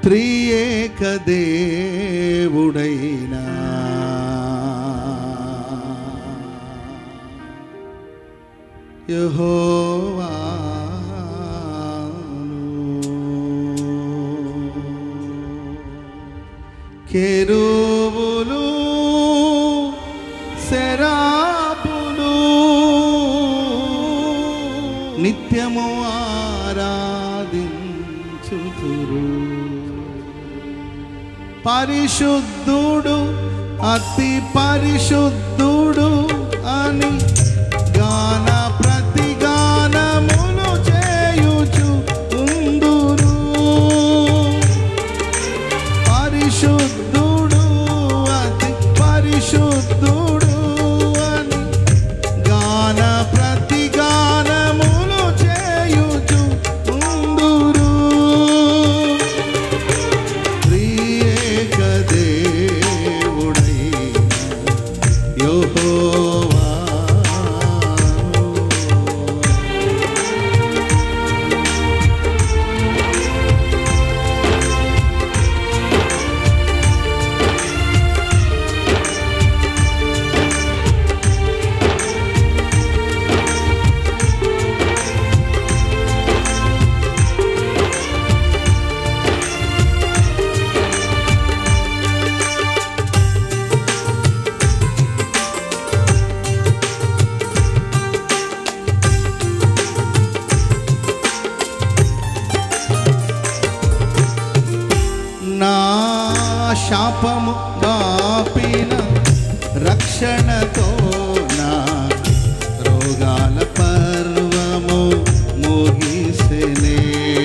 త్రియేక దేవుడైనా యెహోవా కెరూబులు సెరాపులు నిత్యము ఆరాధించుదురు. పరిశుద్ధుడు అతి పరిశుద్ధుడు అని గాన ప్రతిగానములు చేయుచు ఉందురు. పరిశుద్ధుడు అతి పరిశుద్ధుడు అని గాన ప్రతిగానములు చేయుచు ఉందురు. త్రియేక దేవుడైన యెహోవా నా శాపము బాపిన రక్షణతో నా రోగాల పర్వము ముగిసెనే.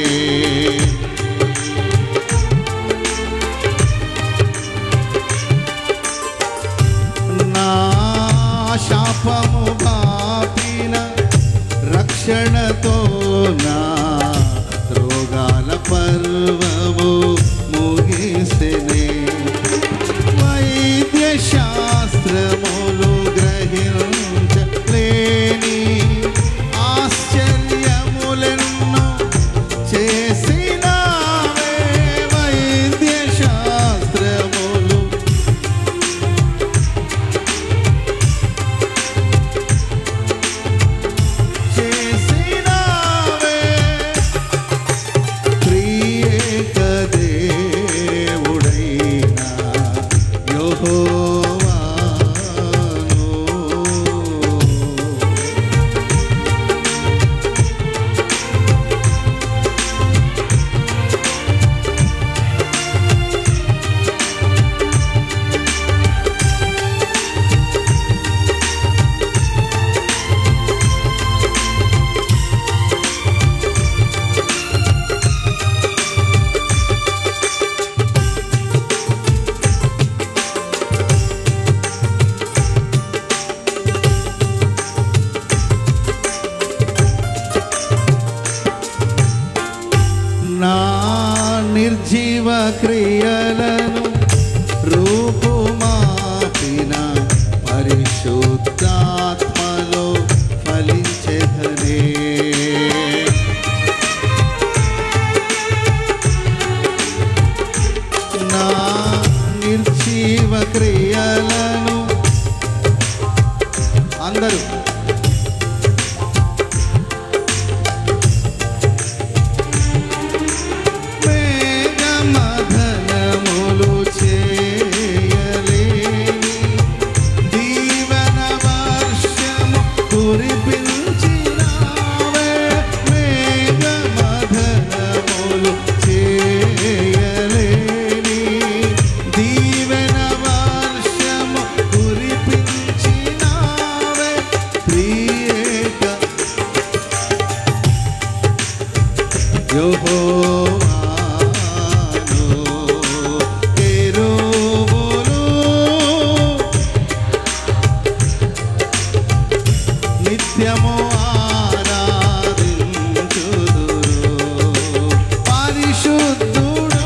నా శాపము బాపిన రక్షణతో నా రోగాల పర్వము ముగిసెనే. వైద్య శాస్త్రములు గ్రహించలేని ఆశ్చర్యములెన్నో చేసినావే. వైద్య శాస్త్రములు చేసినావే. త్రియేక దేవుడైన యెహోవాను నా నిర్జీవ క్రియలను రూపుమాపిన పరిశుద్ధాత్మలో ఫలించెదనే. నా నిర్జీవ క్రియలను అందరూ మేఘమధనములు చేయలేని దీవెన వర్షము కురిపించినావే. మేఘమధనములు చేయలేని దీవెన వర్షము కురిపించినావే. త్రియేక యెహోవాను కెరూబులు నిత్యము ఆరాధించుదురు. పరిశుద్ధుడు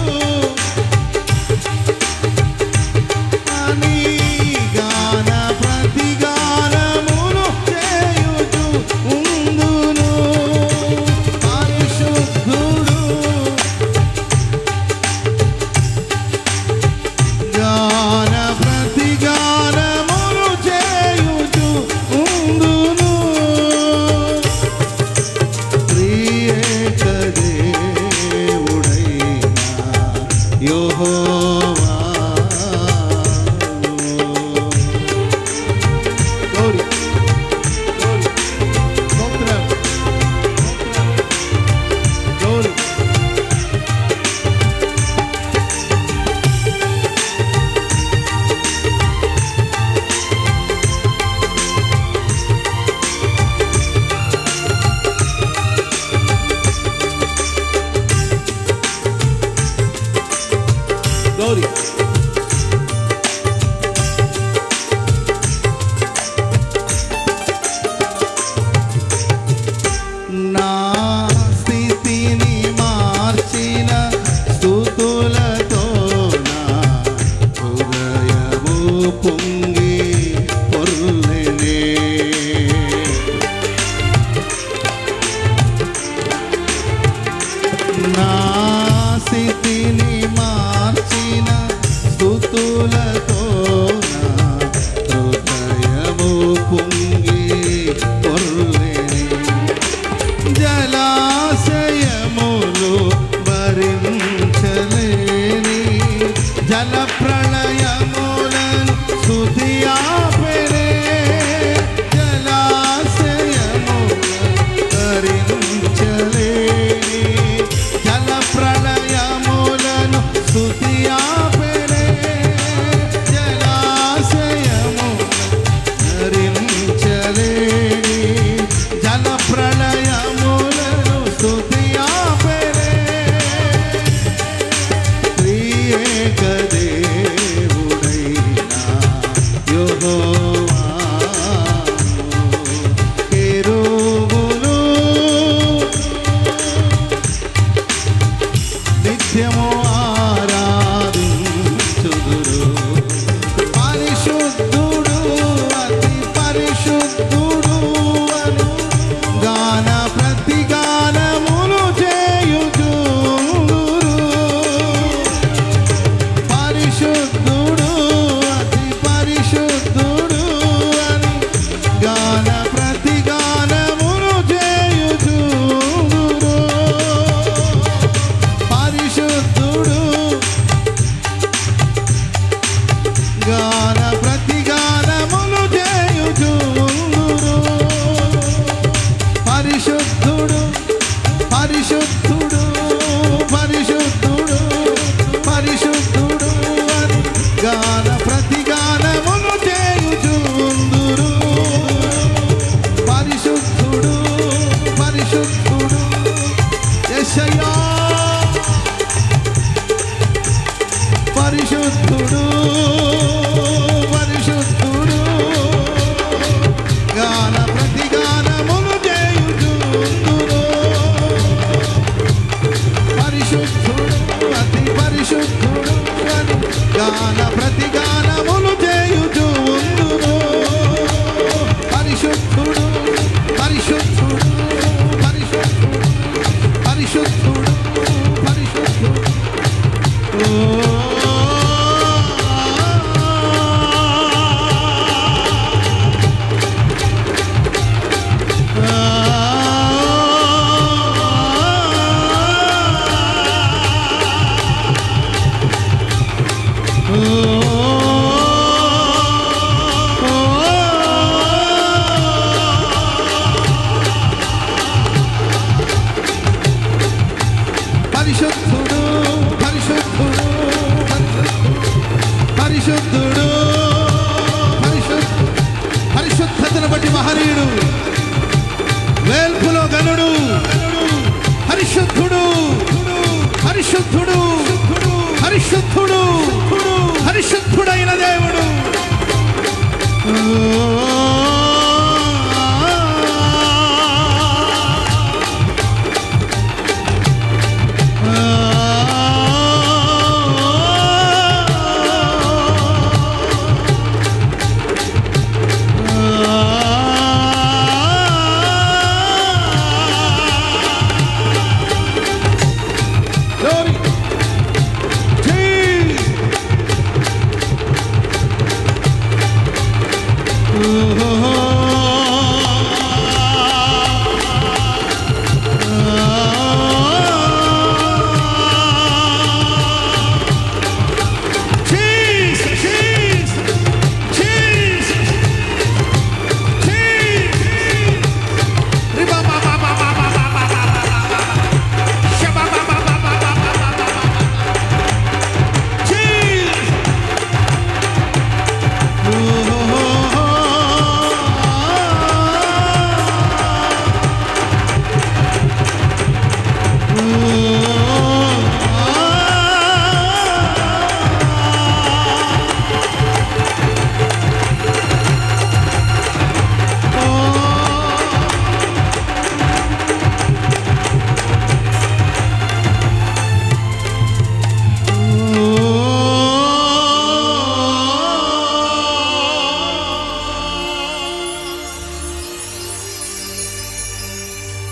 అని గాన ప్రతిగానములు చేయుచు ఉందును. పరిశుద్ధుడు గ్లోరీ. నా స్థితిని మార్చిన స్తుతులతో నా హృదయము పొంగి పొర్లెనే. నా స్థితిని మార్చిన స్తుతులతో నా హృదయము పొంగి పొర్లెనే. జలాశయములు భరించలేని జల ప్రళయములను స్తుతి ఆపెనే. జలాశయములను భరించలేని జల ప్రళయములను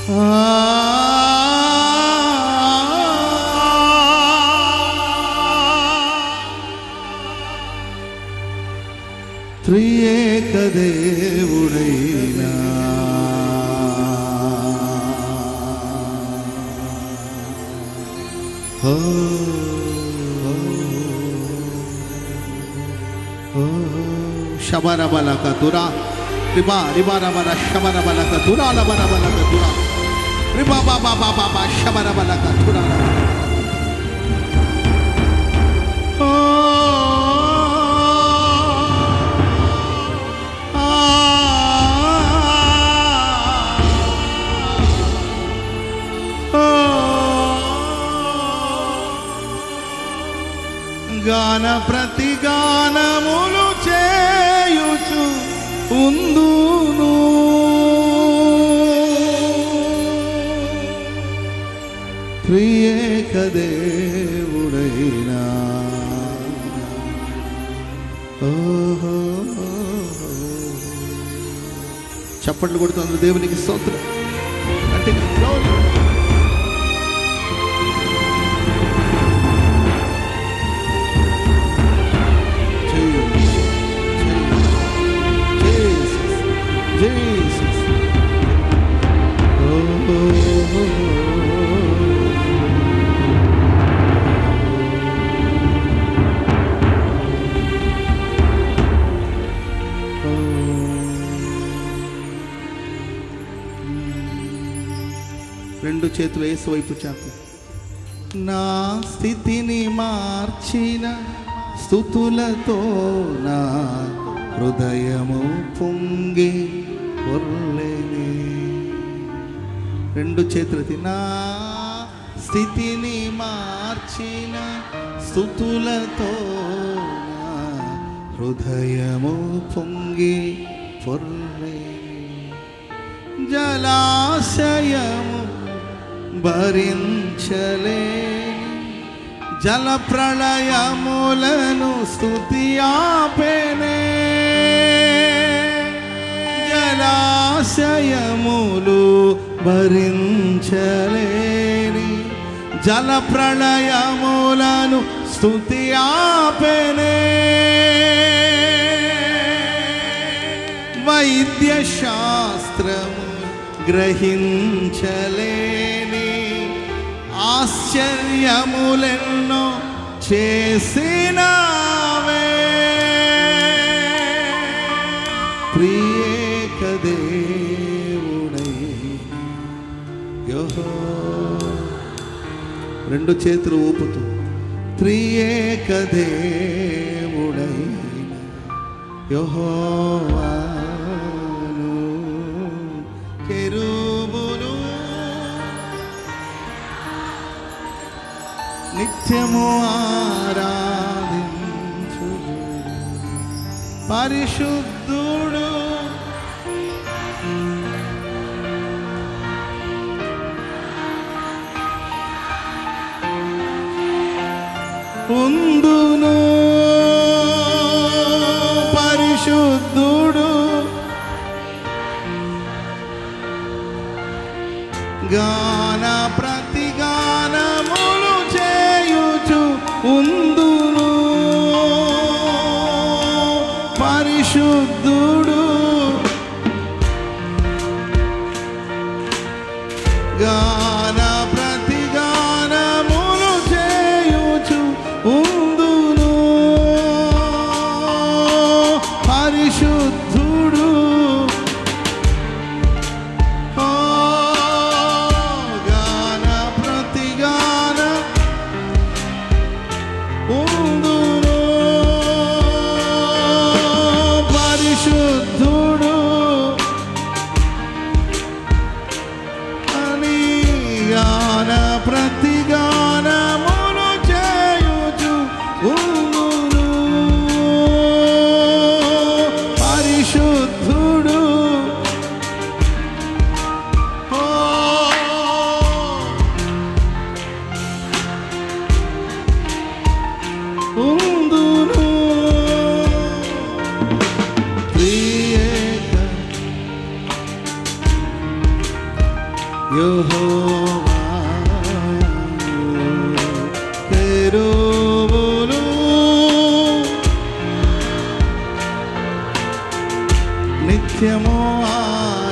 త్రియేక దేవుడైనా శబరబలక దురా రిబా రిబారబల శబరబలక దురాలబరబలక దురా రిబా బాబా బాబా శబరబలక దురా గాన ప్రతిగానములు చేయుచు ఉందును త్రియేక దేవుడైనా చప్పట్లు కొడుతుంది దేవునికి స్తోత్రం. అంటే రెండు చేతులు యేసు వైపు చాపు. నా స్థితిని మార్చిన స్తుతులతో నా హృదయము పొంగి పొర్లేని. రెండు చేతులకి నా స్థితిని మార్చిన స్తుతులతో నా హృదయము పొంగి పొర్లేని. జలాశయము భరించలేని జల ప్రళయములను స్తుతి ఆపెనే. జలాశయములు భరించలేని జల ప్రళయములను స్తుతి ఆపెనే. వైద్య శాస్త్రము గ్రహించలేని ఆశ్చర్యములెన్నో చేసినావే. త్రియేక దేవుడై యెహోవా. రెండు చేతులు ఊపుతూ త్రియేక దేవుడై యెహోవాను కెరూబులు నిత్యము ఆరాధించు. పరిశుద్ధుడు ఉందును. పరిశుద్ధుడు గాన ప్రతిగానములు చేయుచు ఉందును. పరిశుద్ధుడు గాన ప్రతిగానములు చేయుచు ఉందును. పరిశుద్ధుడు గాన ప్రతిగాన ఉందును. పరిశుద్ధుడు అని గాన ప్రతిగానములు చేయుచు ఉందును. పరిశుద్ధుడు ఉందును. త్రియేక యెహోవా కెరూబులు నిత్యము